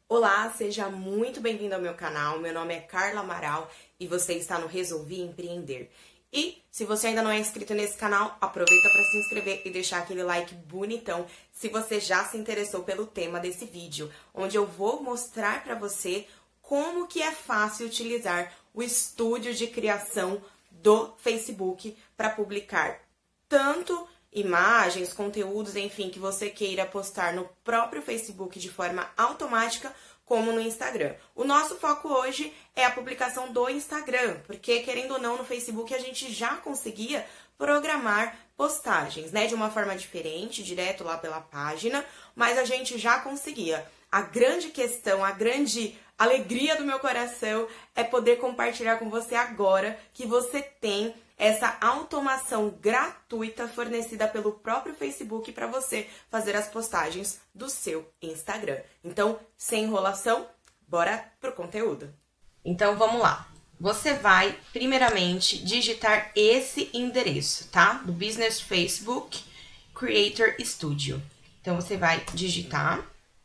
Olá, seja muito bem-vindo ao meu canal. Meu nome é Carla Amaral e você está no Resolvi Empreender. E se você ainda não é inscrito nesse canal, aproveita para se inscrever e deixar aquele like bonitão se você já se interessou pelo tema desse vídeo, onde eu vou mostrar para você como que é fácil utilizar o estúdio de criação do Facebook para publicar tanto imagens, conteúdos, enfim, que você queira postar no próprio Facebook de forma automática, como no Instagram. O nosso foco hoje é a publicação do Instagram, porque, querendo ou não, no Facebook a gente já conseguia programar postagens, né, de uma forma diferente, direto lá pela página, mas a gente já conseguia. A grande questão, a grande alegria do meu coração é poder compartilhar com você agora que você tem essa automação gratuita fornecida pelo próprio Facebook para você fazer as postagens do seu Instagram. Então, sem enrolação, bora pro conteúdo. Então, vamos lá. Você vai, primeiramente, digitar esse endereço, tá? Do Business Facebook Creator Studio. Então, você vai digitar.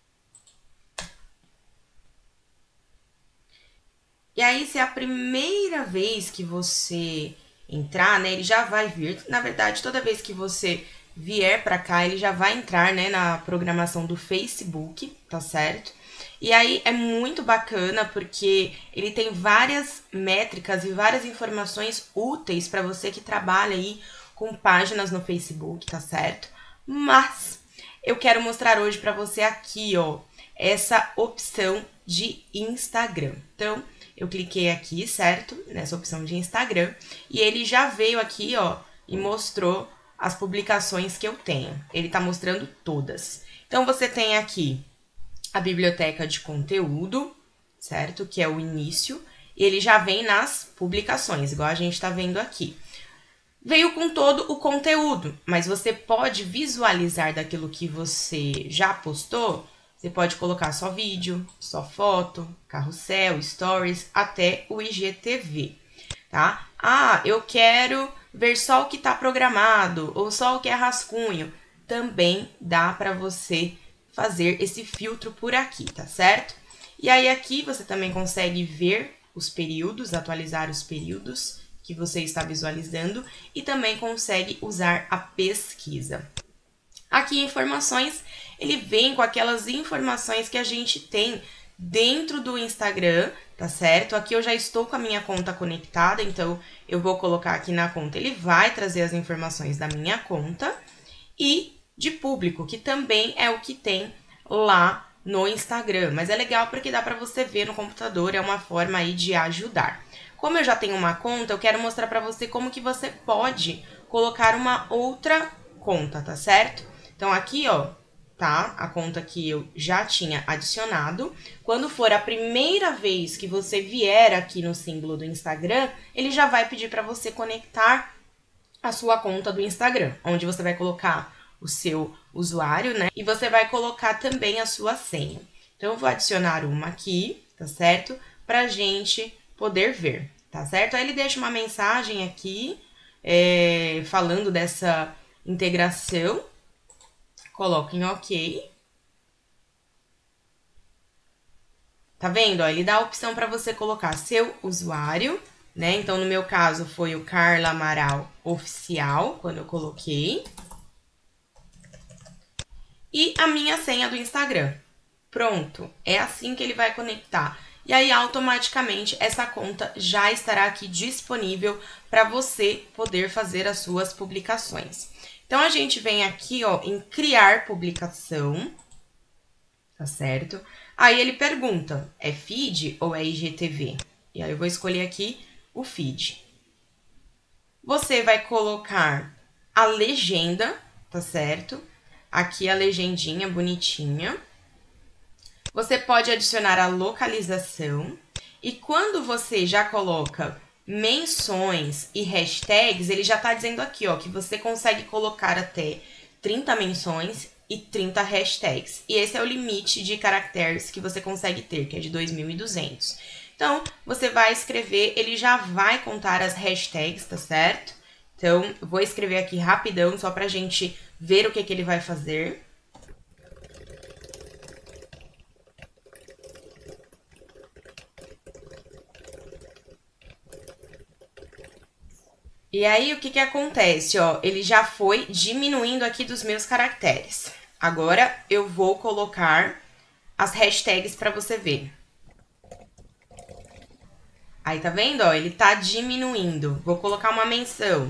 E aí, se é a primeira vez que você entrar, né, ele já vai vir. Na verdade, toda vez que você vier para cá, ele já vai entrar, né, na programação do Facebook, tá certo? E aí é muito bacana porque ele tem várias métricas e várias informações úteis para você que trabalha aí com páginas no Facebook, tá certo? Mas eu quero mostrar hoje para você aqui, ó, essa opção de Instagram. Então, eu cliquei aqui, certo? Nessa opção de Instagram. E ele já veio aqui, ó, e mostrou as publicações que eu tenho. Ele tá mostrando todas. Então, você tem aqui a biblioteca de conteúdo, certo? Que é o início. E ele já vem nas publicações, igual a gente tá vendo aqui. Veio com todo o conteúdo, mas você pode visualizar daquilo que você já postou. Você pode colocar só vídeo, só foto, carrossel, stories, até o IGTV, tá? Ah, eu quero ver só o que está programado ou só o que é rascunho. Também dá para você fazer esse filtro por aqui, tá certo? E aí aqui você também consegue ver os períodos, atualizar os períodos que você está visualizando e também consegue usar a pesquisa. Aqui, informações, ele vem com aquelas informações que a gente tem dentro do Instagram, tá certo? Aqui eu já estou com a minha conta conectada, então eu vou colocar aqui na conta. Ele vai trazer as informações da minha conta e de público, que também é o que tem lá no Instagram. Mas é legal porque dá para você ver no computador, é uma forma aí de ajudar. Como eu já tenho uma conta, eu quero mostrar para você como que você pode colocar uma outra conta, tá certo? Então, aqui, ó, tá? A conta que eu já tinha adicionado. Quando for a primeira vez que você vier aqui no símbolo do Instagram, ele já vai pedir para você conectar a sua conta do Instagram, onde você vai colocar o seu usuário, né? E você vai colocar também a sua senha. Então, eu vou adicionar uma aqui, tá certo? Pra gente poder ver, tá certo? Aí ele deixa uma mensagem aqui, falando dessa integração. Coloca em OK. Tá vendo? Ó, ele dá a opção para você colocar seu usuário, né? Então, no meu caso, foi o Carla Amaral Oficial, quando eu coloquei. E a minha senha do Instagram. Pronto. É assim que ele vai conectar. E aí, automaticamente, essa conta já estará aqui disponível para você poder fazer as suas publicações. Então, a gente vem aqui, ó, em criar publicação, tá certo? Aí ele pergunta, é feed ou é IGTV? E aí eu vou escolher aqui o feed. Você vai colocar a legenda, tá certo? Aqui a legendinha bonitinha. Você pode adicionar a localização. E quando você já coloca menções e hashtags, ele já tá dizendo aqui, ó, que você consegue colocar até 30 menções e 30 hashtags. E esse é o limite de caracteres que você consegue ter, que é de 2.200. Então, você vai escrever, ele já vai contar as hashtags, tá certo? Então, eu vou escrever aqui rapidão, só pra gente ver o que ele vai fazer. E aí, o que que acontece, ó? Ele já foi diminuindo aqui dos meus caracteres. Agora, eu vou colocar as hashtags para você ver. Aí, tá vendo, ó? Ele tá diminuindo. Vou colocar uma menção.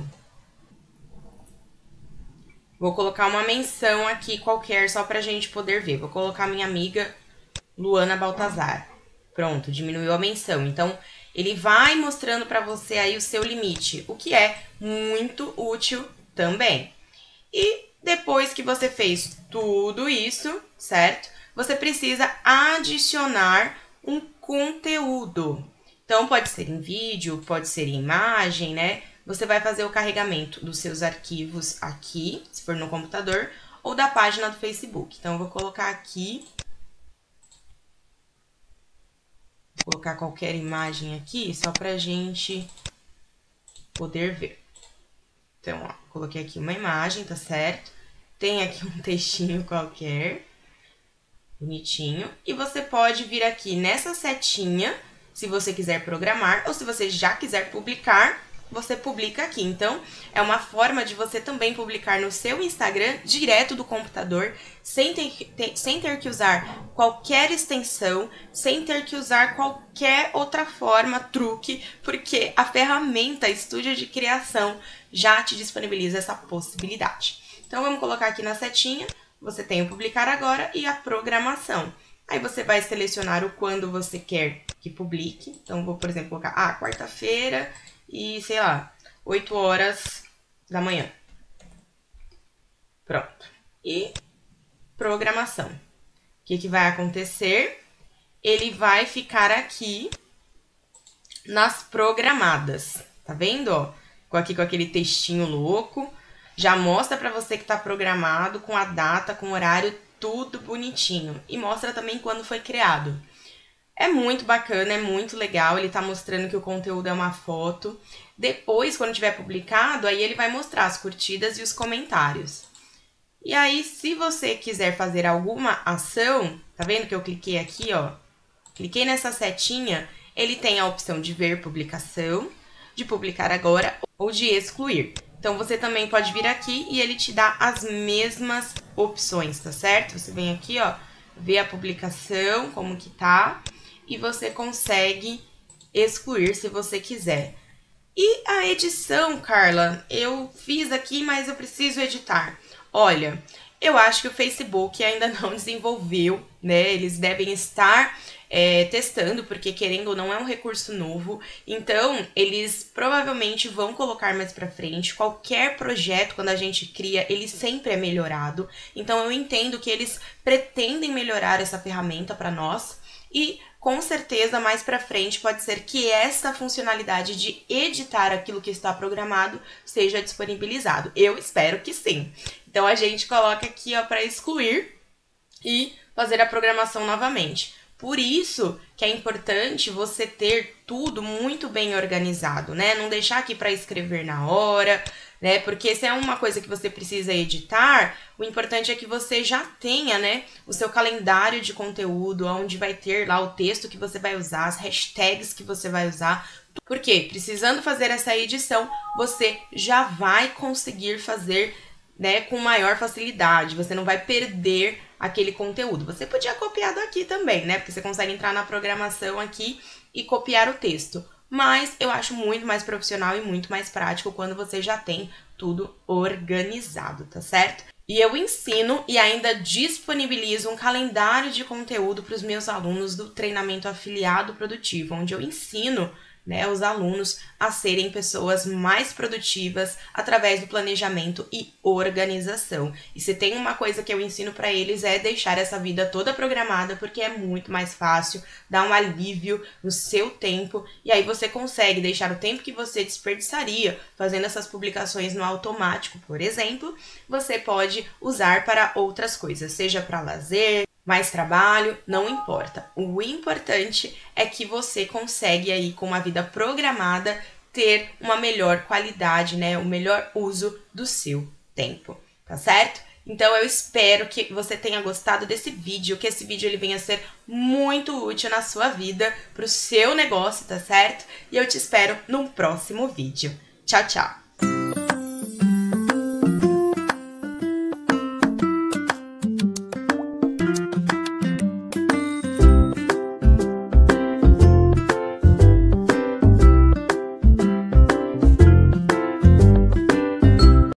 Vou colocar uma menção aqui qualquer, só pra gente poder ver. Vou colocar minha amiga Luana Baltazar. Pronto, diminuiu a menção. Então, ele vai mostrando pra você aí o seu limite, o que é muito útil também. E depois que você fez tudo isso, certo? Você precisa adicionar um conteúdo. Então, pode ser em vídeo, pode ser em imagem, né? Você vai fazer o carregamento dos seus arquivos aqui, se for no computador, ou da página do Facebook. Então, eu vou colocar aqui. Vou colocar qualquer imagem aqui, só pra gente poder ver. Então, ó, coloquei aqui uma imagem, tá certo? Tem aqui um textinho qualquer, bonitinho. E você pode vir aqui nessa setinha, se você quiser programar, ou se você já quiser publicar, você publica aqui. Então, é uma forma de você também publicar no seu Instagram, direto do computador, sem ter que usar qualquer extensão, sem ter que usar qualquer outra forma, truque, porque a ferramenta Estúdio de Criação já te disponibiliza essa possibilidade. Então, vamos colocar aqui na setinha, você tem o publicar agora e a programação. Aí você vai selecionar o quando você quer que publique. Então, vou, por exemplo, colocar, quarta-feira e, sei lá, 8 horas da manhã. Pronto. E programação. O que que vai acontecer? Ele vai ficar aqui nas programadas. Tá vendo, ó? Aqui com aquele textinho louco. Já mostra pra você que tá programado, com a data, com o horário, tudo bonitinho. E mostra também quando foi criado. É muito bacana, é muito legal. Ele tá mostrando que o conteúdo é uma foto. Depois, quando tiver publicado, aí ele vai mostrar as curtidas e os comentários. E aí, se você quiser fazer alguma ação, tá vendo que eu cliquei aqui, ó? Cliquei nessa setinha, ele tem a opção de ver publicação, de publicar agora ou de excluir. Então, você também pode vir aqui e ele te dá as mesmas opções, tá certo? Você vem aqui, ó, ver a publicação, como que tá, e você consegue excluir se você quiser. E a edição, Carla, eu fiz aqui, mas eu preciso editar. Olha, eu acho que o Facebook ainda não desenvolveu, né? Eles devem estar testando, porque querendo ou não é um recurso novo. Então, eles provavelmente vão colocar mais pra frente. Qualquer projeto, quando a gente cria, ele sempre é melhorado. Então, eu entendo que eles pretendem melhorar essa ferramenta para nós. E, com certeza, mais pra frente, pode ser que essa funcionalidade de editar aquilo que está programado seja disponibilizado. Eu espero que sim. Então, a gente coloca aqui, ó, para excluir e fazer a programação novamente. Por isso que é importante você ter tudo muito bem organizado, né? Não deixar aqui para escrever na hora, né? Porque se é uma coisa que você precisa editar, o importante é que você já tenha, né, o seu calendário de conteúdo, onde vai ter lá o texto que você vai usar, as hashtags que você vai usar. Porque precisando fazer essa edição, você já vai conseguir fazer, né, com maior facilidade. Você não vai perder aquele conteúdo. Você podia copiar daqui também, né? Porque você consegue entrar na programação aqui e copiar o texto. Mas eu acho muito mais profissional e muito mais prático quando você já tem tudo organizado, tá certo? E eu ensino e ainda disponibilizo um calendário de conteúdo para os meus alunos do treinamento afiliado produtivo, onde eu ensino, né, os alunos a serem pessoas mais produtivas através do planejamento e organização. E se tem uma coisa que eu ensino para eles é deixar essa vida toda programada, porque é muito mais fácil, dá um alívio no seu tempo, e aí você consegue deixar o tempo que você desperdiçaria fazendo essas publicações no automático, por exemplo, você pode usar para outras coisas, seja para lazer, mais trabalho, não importa. O importante é que você consegue aí, com uma vida programada, ter uma melhor qualidade, né? O melhor uso do seu tempo, tá certo? Então eu espero que você tenha gostado desse vídeo, que esse vídeo ele venha a ser muito útil na sua vida, pro seu negócio, tá certo? E eu te espero num próximo vídeo. Tchau, tchau!